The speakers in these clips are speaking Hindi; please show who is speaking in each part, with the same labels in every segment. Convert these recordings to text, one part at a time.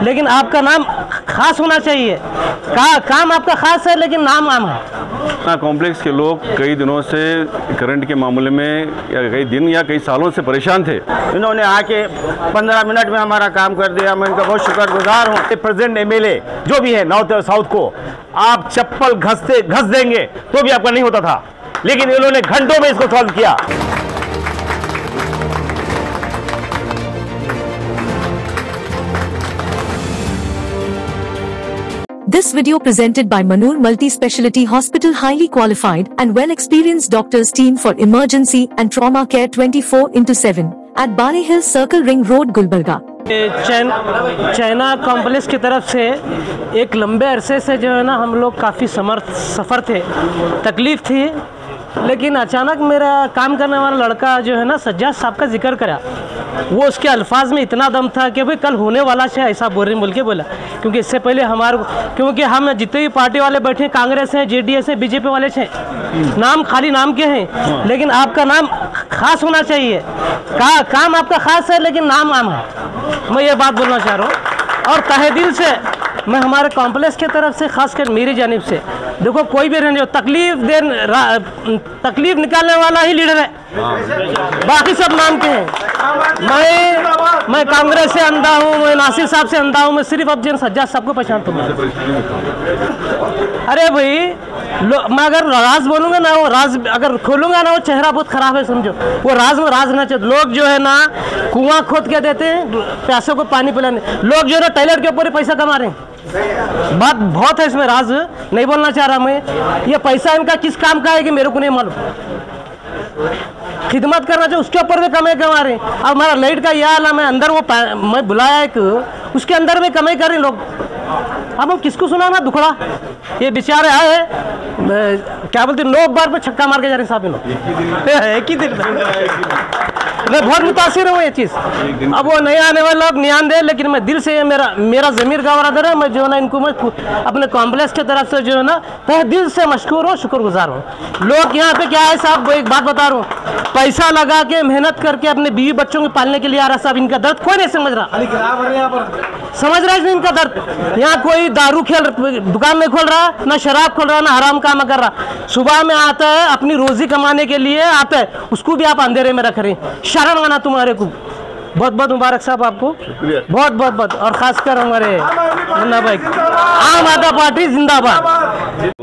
Speaker 1: लेकिन आपका नाम खास होना चाहिए। काम आपका खास है लेकिन नाम आम है।
Speaker 2: कॉम्प्लेक्स के लोग कई दिनों से करंट के मामले में या कई दिन या कई सालों से परेशान थे।
Speaker 3: इन्होंने आके 15 मिनट में हमारा काम कर दिया। मैं इनका बहुत शुक्रगुजार हूँ। प्रेजेंट एमएलए जो भी है नॉर्थ और साउथ को आप चप्पल घस देंगे तो भी आपका नहीं होता था, लेकिन इन्होंने घंटों में इसको सॉल्व किया।
Speaker 4: This video presented by Manur Multi-Speciality Hospital, highly qualified and well-experienced doctors team for emergency and trauma care 24/7 at Bari Hills Circle Ring Road, Gulbarga।
Speaker 1: China complex की तरफ से एक लंबे अरसे से जो है ना हम लोग काफ़ी सफ़र थे, तकलीफ़ थी, लेकिन अचानक मेरा काम करने वाला लड़का जो है ना सज्जाद साहब का जिक्र करा। वो उसके अल्फाज में इतना दम था कि भाई कल होने वाला है ऐसा बोल के बोला। क्योंकि इससे पहले क्योंकि हम जितने भी पार्टी वाले बैठे हैं, कांग्रेस हैं, जेडीएस हैं, बीजेपी वाले हैं, नाम खाली नाम के हैं, लेकिन आपका नाम खास होना चाहिए। काम आपका खास है लेकिन नाम आम है। मैं ये बात बोलना चाह रहा हूँ और तहे दिल से मैं हमारे कॉम्प्लेक्स की तरफ से खासकर मेरी जानिब से देखो कोई भी रहने जो तकलीफ निकालने वाला ही लीडर है, बाकी सब नाम के हैं। मैं कांग्रेस से अंधा हूँ, मैं नासिर साहब से अंधा हूँ, मैं सिर्फ अब जिन सज्जाद साहब को पहचानता हूँ। अरे भाई मैं अगर राज बोलूँगा ना, वो राज अगर खोलूँगा ना वो चेहरा बहुत ख़राब है, समझो। वो राज में राज ना चाहिए। लोग जो है ना कुआं खोद के देते हैं प्यासों को पानी पिलाने, लोग जो है ना टॉयलेट के ऊपर ही पैसा कमा रहे हैं। बात बहुत है इसमें, राज नहीं बोलना चाह रहा मैं। ये पैसा इनका किस काम का है कि मेरे को नहीं मालूम। खिदमत करना चाहिए, उसके ऊपर भी कमाई कमा रहे हैं। अब हमारा लाइट का यह हाल है, मैं अंदर मैं बुलाया एक, उसके अंदर में कमाई कर रहे हैं लोग। अब हम किसको सुना ना दुखड़ा, ये बेचारे आए क्या बोलते 9 बार पे छक्का मार के जा रहे साहब एक ही दिन। मैं बहुत मुतासिर हूँ ये चीज़। अब वो नहीं आने वाले लोग ध्यान दे, लेकिन मैं दिल से मेरा ज़मीर का बरादर है। मैं जो है ना इनको मैं अपने कॉम्प्लेक्स की तरफ से जो है ना तहे दिल से मशकूर हूँ, शुक्रगुजार हूँ। लोग यहाँ पे क्या है साहब, वो एक बात बता रहा हूँ, पैसा लगा के मेहनत करके अपने बीवी बच्चों को पालने के लिए आ रहा साहब। इनका दर्द कोई नहीं समझ रहा, समझ रहा है इनका दर्द। यहाँ कोई दारू दुकान नहीं खोल रहा, ना शराब खोल रहा, ना हराम काम कर रहा। सुबह में आता है अपनी रोजी कमाने के लिए आता है, उसको भी आप अंधेरे में रख रहे हैं। शर्म आना तुम्हारे को। बहुत बहुत मुबारक साहब आपको, बहुत बहुत बहुत, और खासकर हमारे मुन्ना भाई, आम आदमी पार्टी जिंदाबाद।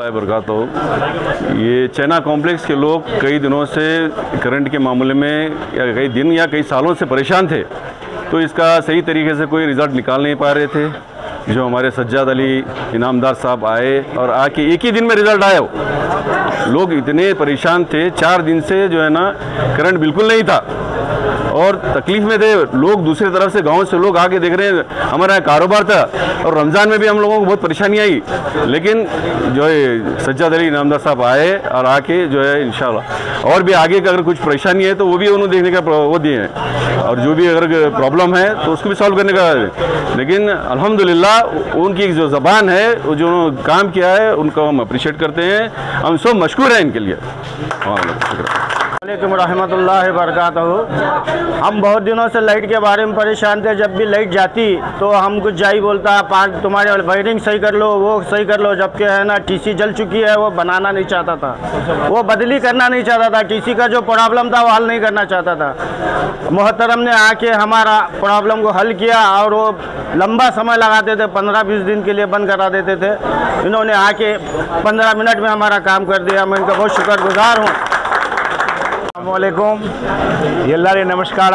Speaker 2: ये चाइना कॉम्प्लेक्स के लोग कई दिनों से करंट के मामले में या कई दिन या कई सालों से परेशान थे, तो इसका सही तरीके से कोई रिज़ल्ट निकाल नहीं पा रहे थे। जो हमारे सज्जाद अली इनामदार साहब आए और आके एक ही दिन में रिज़ल्ट आया। लोग इतने परेशान थे, 4 दिन से जो है ना करंट बिल्कुल नहीं था और तकलीफ में थे लोग। दूसरी तरफ से गांव से लोग आके देख रहे हैं, हमारा यहाँ कारोबार था और रमज़ान में भी हम लोगों को बहुत परेशानी आई, लेकिन जो है सज्जाद अली इनामदार साहब आए और आके जो है इंशाल्लाह और भी आगे का अगर कुछ परेशानी है तो वो भी उन्होंने देखने का वो दिए हैं, और जो भी अगर प्रॉब्लम है तो उसको भी सॉल्व करने का। लेकिन अल्हम्दुलिल्लाह उनकी जो ज़बान है, वो जो काम किया है उनको हम अप्रिशिएट करते हैं, हम सब मशकूर हैं इनके लिए।
Speaker 3: वालेकुम रहमतुल्लाहि बरकातहू। हम बहुत दिनों से लाइट के बारे में परेशान थे। जब भी लाइट जाती तो हम कुछ जाई बोलता, तुम्हारे वायरिंग सही कर लो, वो सही कर लो, जबकि है ना टीसी जल चुकी है, वो बनाना नहीं चाहता था, वो बदली करना नहीं चाहता था, टीसी का जो प्रॉब्लम था वो हल नहीं करना चाहता था। मोहतरम ने आके हमारा प्रॉब्लम को हल किया और वो लंबा समय लगाते थे, 15-20 दिन के लिए बंद करा देते थे। इन्होंने आके 15 मिनट में हमारा काम कर दिया। मैं इनका बहुत शुक्रगुजार हूँ। अस्सलामुअलैकुम, यल्लारे नमस्कार।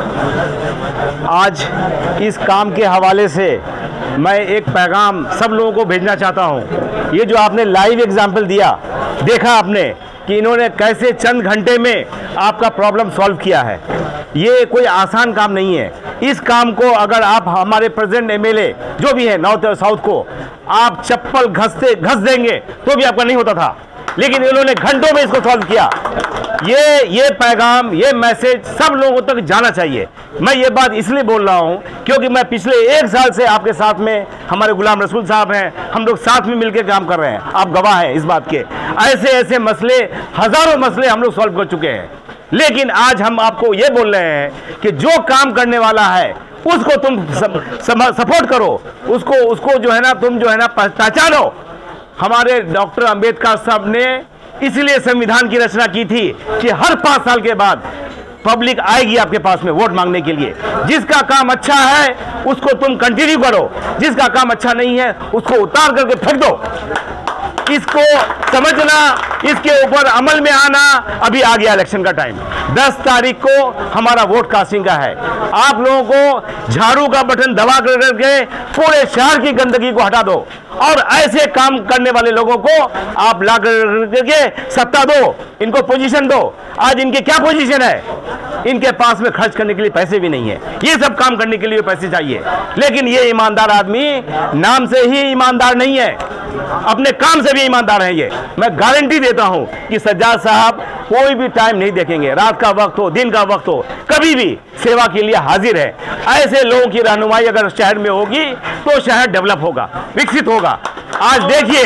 Speaker 3: आज इस काम के हवाले से मैं एक पैगाम सब लोगों को भेजना चाहता हूँ। ये जो आपने लाइव एग्जाम्पल दिया, देखा आपने कि इन्होंने कैसे चंद घंटे में आपका प्रॉब्लम सॉल्व किया है। ये कोई आसान काम नहीं है। इस काम को अगर आप हमारे प्रेजेंट एमएलए जो भी है नॉर्थ और साउथ को आप चप्पल घस देंगे तो भी आपका नहीं होता था, लेकिन इन्होंने घंटों में इसको सॉल्व किया। ये पैगाम, ये मैसेज सब लोगों तक जाना चाहिए। मैं ये बात इसलिए बोल रहा हूँ क्योंकि मैं पिछले 1 साल से आपके साथ में, हमारे गुलाम रसूल साहब हैं, हम लोग साथ में मिलकर काम कर रहे हैं। आप गवाह हैं इस बात के। ऐसे ऐसे मसले, हज़ारों मसले हम लोग सॉल्व कर चुके हैं। लेकिन आज हम आपको ये बोल रहे हैं कि जो काम करने वाला है उसको तुम सपोर्ट करो, उसको जो है ना तुम जो है ना पहचानो। हमारे डॉक्टर अंबेडकर साहब ने इसलिए संविधान की रचना की थी कि हर 5 साल के बाद पब्लिक आएगी आपके पास में वोट मांगने के लिए। जिसका काम अच्छा है उसको तुम कंटिन्यू करो, जिसका काम अच्छा नहीं है उसको उतार करके फेंक दो। इसको समझना, इसके ऊपर अमल में आना। अभी आ गया इलेक्शन का टाइम, 10 तारीख को हमारा वोट कास्टिंग का है। आप लोगों को झाड़ू का बटन दबा करके पूरे शहर की गंदगी को हटा दो और ऐसे काम करने वाले लोगों को आप ला करके सत्ता दो, इनको पोजीशन दो। आज इनके क्या पोजीशन है? इनके पास में खर्च करने के लिए पैसे भी नहीं है, ये सब काम करने के लिए पैसे चाहिए। लेकिन ये ईमानदार आदमी नाम से ही ईमानदार नहीं है, अपने काम से भी ईमानदार है। ये मैं गारंटी देता हूं कि सज्जाद साहब कोई भी टाइम नहीं देखेंगे, रात का वक्त हो दिन का वक्त हो, कभी भी सेवा के लिए हाजिर है। ऐसे लोगों की रहनुमाई अगर शहर में होगी तो शहर डेवलप होगा, विकसित होगा। आज देखिए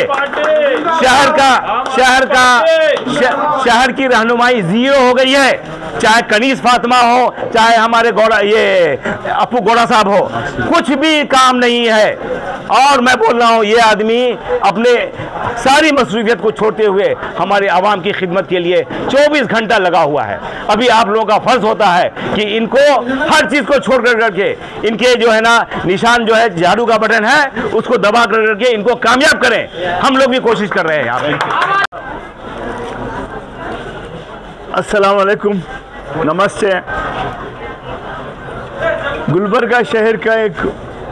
Speaker 3: शहर की रहनुमाई 0 हो गई है, चाहे कनीज फातिमा हो, चाहे हमारे अपू गौड़ा साहब हो, कुछ भी काम नहीं है। और मैं बोल रहा हूं ये आदमी अपने सारी मसरूफियत को छोड़ते हुए हमारे आवाम की खिदमत के लिए 24 घंटा लगा हुआ है। अभी आप लोगों का फर्ज होता है कि इनको हर चीज को छोड़ करके इनके जो है ना निशान जो है झाड़ू का बटन है उसको दबा करके इनको कामयाब करें। हम लोग भी कोशिश कर रहे हैं यहाँ पे।
Speaker 5: अस्सलाम वालेकुम, नमस्ते। गुलबर्गा शहर का एक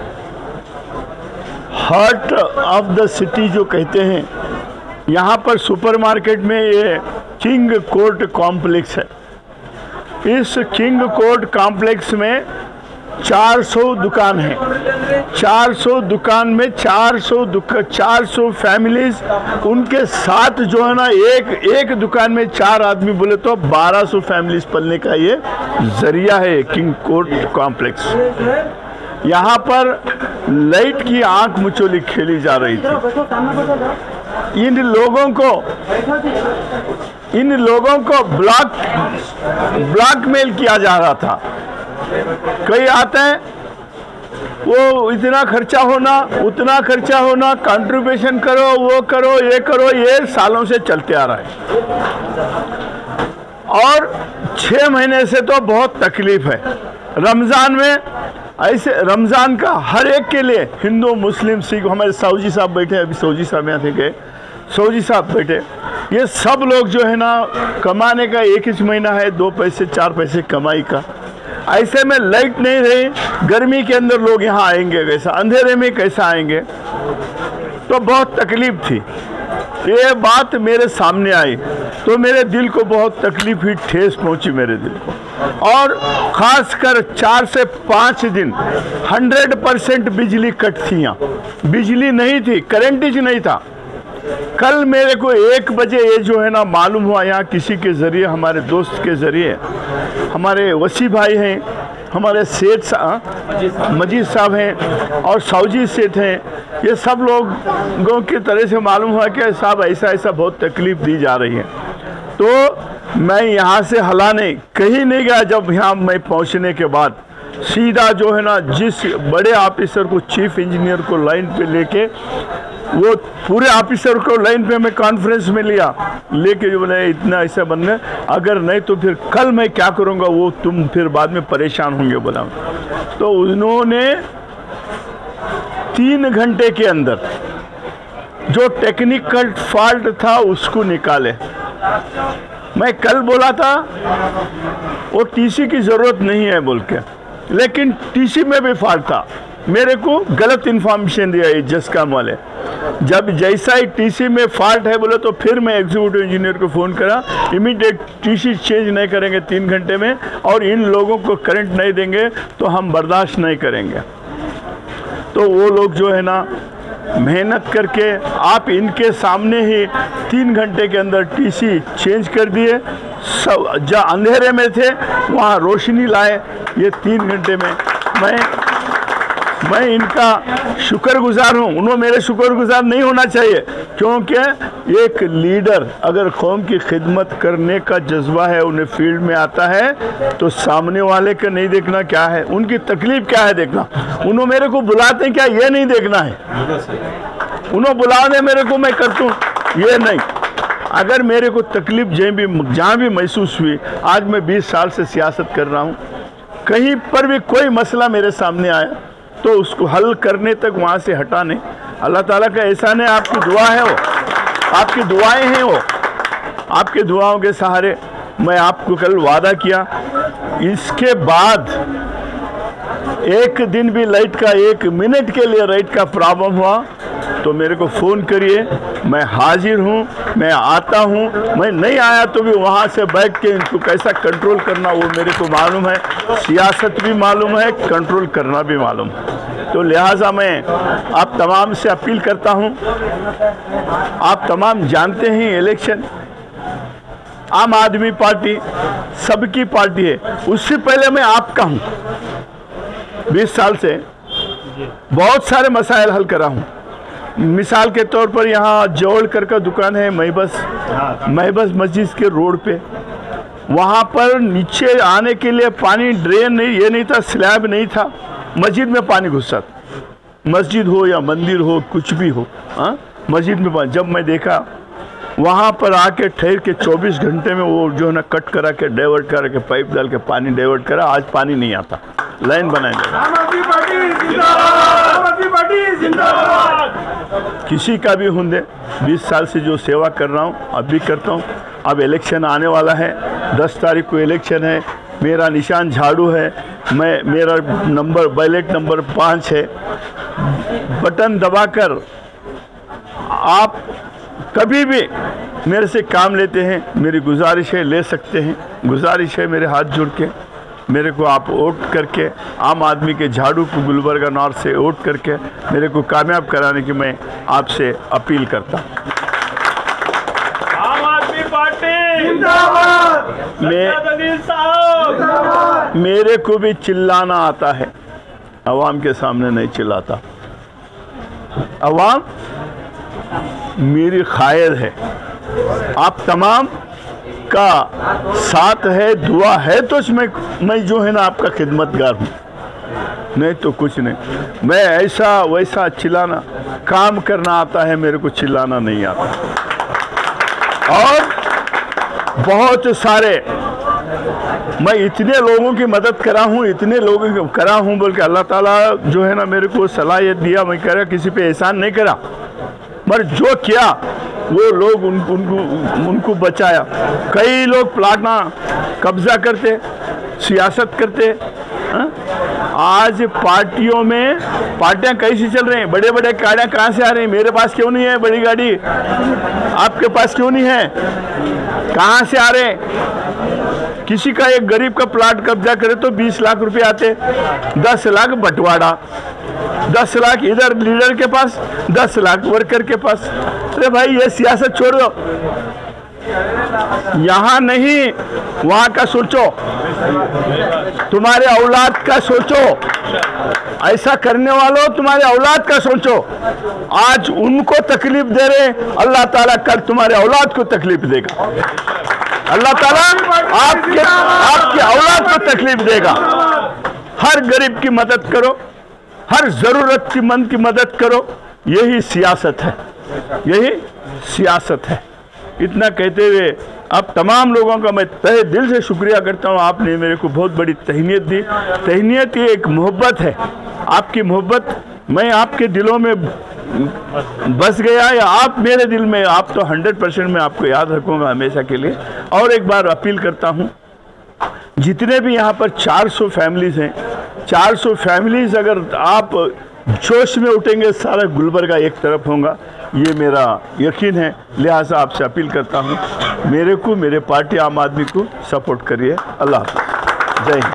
Speaker 5: हार्ट ऑफ द सिटी जो कहते हैं, यहाँ पर सुपरमार्केट में ये किंग कोर्ट कॉम्प्लेक्स है। इस किंग कोर्ट कॉम्प्लेक्स में 400 दुकान है। 400 दुकान में 400 फैमिलीज, उनके साथ जो है ना एक दुकान में 4 आदमी बोले तो 1200 फैमिलीज पलने का ये जरिया है किंग कोर्ट कॉम्प्लेक्स। यहाँ पर लाइट की आंख मुचोली खेली जा रही थी। इन लोगों को ब्लैकमेल किया जा रहा था। कई आते हैं वो इतना खर्चा होना, उतना खर्चा होना, कंट्रीब्यूशन करो, वो करो, ये करो, ये सालों से चलते आ रहा है। और 6 महीने से तो बहुत तकलीफ है। रमज़ान में ऐसे रमज़ान का हर एक के लिए, हिंदू मुस्लिम सिख, हमारे सऊजी साहब बैठे, अभी सऊजी साहब यहाँ थे गए, सऊजी साहब बैठे, ये सब लोग जो है ना कमाने का एक ही महीना है, 2 पैसे 4 पैसे कमाई का। ऐसे में लाइट नहीं रही, गर्मी के अंदर लोग यहाँ आएंगे कैसा, अंधेरे में कैसा आएंगे, तो बहुत तकलीफ थी। ये बात मेरे सामने आई तो मेरे दिल को बहुत तकलीफ हुई, ठेस पहुंची मेरे दिल को। और ख़ासकर 4 से 5 दिन 100% बिजली कट थी। यहाँ बिजली नहीं थी, करंट ही नहीं था। कल मेरे को 1 बजे ये जो है ना मालूम हुआ, यहाँ किसी के ज़रिए, हमारे दोस्त के ज़रिए, हमारे वसी भाई हैं, हमारे सेठ मजीद साहब हैं और सऊजी सेठ हैं, ये सब लोगों की तरह से मालूम हुआ कि साहब ऐसा बहुत तकलीफ़ दी जा रही है। तो मैं यहाँ से हलाने कहीं नहीं गया। जब यहाँ मैं पहुँचने के बाद सीधा जो है ना जिस बड़े ऑफिसर को, चीफ इंजीनियर को लाइन पे लेके, वो पूरे ऑफिसर को लाइन पे मैं कॉन्फ्रेंस में लेके जो बोले इतना ऐसा बनने, अगर नहीं तो फिर कल मैं क्या करूँगा, वो तुम फिर बाद में परेशान होंगे बोला। तो उन्होंने 3 घंटे के अंदर जो टेक्निकल फॉल्ट था उसको निकाले। मैं कल बोला था वो टीसी की ज़रूरत नहीं है बोल के, लेकिन टीसी में भी फॉल्ट था। मेरे को गलत इन्फॉर्मेशन दिया ये जसकाम वाले। जब जैसा ही टीसी में फॉल्ट है बोले तो फिर मैं एग्जीक्यूटिव इंजीनियर को फ़ोन करा, इमीडिएट टीसी चेंज नहीं करेंगे 3 घंटे में, और इन लोगों को करंट नहीं देंगे तो हम बर्दाश्त नहीं करेंगे। तो वो लोग जो है ना मेहनत करके आप इनके सामने ही 3 घंटे के अंदर टीसी चेंज कर दिए। सब जहाँ अंधेरे में थे वहाँ रोशनी लाए। ये 3 घंटे में मैं मैं इनका शुक्रगुजार हूँ। उन्होंने मेरे शुक्रगुजार नहीं होना चाहिए, क्योंकि एक लीडर अगर कौम की खिदमत करने का जज्बा है, उन्हें फील्ड में आता है तो सामने वाले का नहीं देखना क्या है, उनकी तकलीफ क्या है देखना। उन्होंने मेरे को बुलाते हैं क्या, ये नहीं देखना है। उन्होंने बुला दे मेरे को, मैं करता हूँ, ये नहीं। अगर मेरे को तकलीफ जहाँ भी महसूस हुई, आज मैं 20 साल से सियासत कर रहा हूँ, कहीं पर भी कोई मसला मेरे सामने आया तो उसको हल करने तक वहाँ से हटाने, अल्लाह ताला का एहसान है। आपकी दुआ है वो, आपकी दुआएं हैं वो, आपके दुआओं के सहारे मैं आपको कल वादा किया, इसके बाद एक दिन भी लाइट का, 1 मिनट के लिए लाइट का प्रॉब्लम हुआ तो मेरे को फ़ोन करिए, मैं हाजिर हूँ, मैं आता हूँ। मैं नहीं आया तो भी वहाँ से बैठ के इनको कैसा कंट्रोल करना वो मेरे को मालूम है, सियासत भी मालूम है, कंट्रोल करना भी मालूम है। तो लिहाजा मैं आप तमाम से अपील करता हूँ, आप तमाम जानते हैं इलेक्शन आम आदमी पार्टी सबकी पार्टी है, उससे पहले मैं आपका हूँ। 20 साल से बहुत सारे मसाइल हल करा हूँ। मिसाल के तौर पर यहाँ जोड़कर का दुकान है महबस मस्जिद के रोड पे, वहाँ पर नीचे आने के लिए पानी ड्रेन नहीं, ये नहीं था, स्लैब नहीं था, मस्जिद में पानी घुसा। मस्जिद हो या मंदिर हो, कुछ भी हो, हाँ मस्जिद में पानी। जब मैं देखा वहाँ पर आके ठहर के 24 घंटे में वो जो है ना कट करा के डाइवर्ट करा के पाइप डाल के पानी डाइवर्ट करा, आज पानी नहीं आता, लाइन बनाएंगे। किसी का भी होंगे, 20 साल से जो सेवा कर रहा हूँ अब भी करता हूँ। अब इलेक्शन आने वाला है, 10 तारीख को इलेक्शन है, मेरा निशान झाड़ू है, मेरा नंबर बैलेट नंबर 5 है। बटन दबाकर आप कभी भी मेरे से काम लेते हैं, मेरी गुजारिश है ले सकते हैं, गुजारिश है मेरे हाथ जोड़ के मेरे को आप वोट करके, आम आदमी के झाड़ू को गुलबर्गा नॉर्थ से वोट करके मेरे को कामयाब कराने की मैं आपसे अपील करता हूँ।
Speaker 6: आम आदमी पार्टी जिंदाबाद,
Speaker 5: मेरे को भी चिल्लाना आता है, अवाम के सामने नहीं चिल्लाता। अवाम मेरी खायर है, आप तमाम का साथ है, दुआ है तो मैं जो है ना आपका खिदमतगार हूँ, नहीं तो कुछ नहीं। मैं ऐसा वैसा चिल्लाना, काम करना आता है, मेरे को चिल्लाना नहीं आता। और बहुत सारे मैं इतने लोगों की मदद करा हूँ, इतने लोगों की करा हूँ, बोल के अल्लाह ताला जो है ना मेरे को सलाहियत दिया। मैं कह रहा किसी पे एहसान नहीं करा, पर जो किया वो लोग उनको बचाया। कई लोग प्लाटना कब्जा करते, सियासत करते। आज पार्टियों में पार्टियां कैसी चल रही हैं, बड़े बड़े गाड़ियाँ कहाँ से आ रही हैं? मेरे पास क्यों नहीं है बड़ी गाड़ी, आपके पास क्यों नहीं है? कहाँ से आ रहे हैं? किसी का एक गरीब का प्लाट कब्जा करे तो 20 लाख रुपए आते, 10 लाख बंटवारा, 10 लाख इधर लीडर के पास, 10 लाख वर्कर के पास। अरे भाई ये सियासत छोड़ दो, यहाँ नहीं वहाँ का सोचो, तुम्हारे औलाद का सोचो। ऐसा करने वालों तुम्हारे औलाद का सोचो। आज उनको तकलीफ दे रहे, अल्लाह ताला कल तुम्हारे औलाद को तकलीफ देगा। अल्लाह ताला आपके औलाद को तकलीफ देगा। हर गरीब की मदद करो, हर जरूरतमंद की मदद करो, यही सियासत है, यही सियासत है। इतना कहते हुए अब तमाम लोगों का मैं तहे दिल से शुक्रिया करता हूँ। आपने मेरे को बहुत बड़ी तहनीत दी। तहनीत ये एक मोहब्बत है, आपकी मोहब्बत। मैं आपके दिलों में बस गया या आप मेरे दिल में, आप तो 100% मैं आपको याद रखूँगा हमेशा के लिए। और एक बार अपील करता हूँ, जितने भी यहाँ पर 400 फैमिलीज़ हैं, 400 फैमिलीज़ अगर आप जोश में उठेंगे, सारा गुलबर्गा एक तरफ होगा, ये मेरा यकीन है। लिहाजा आपसे अपील करता हूँ, मेरे को, मेरे पार्टी आम आदमी को सपोर्ट करिए। अल्लाह हाफ़िज़, जय हिंद।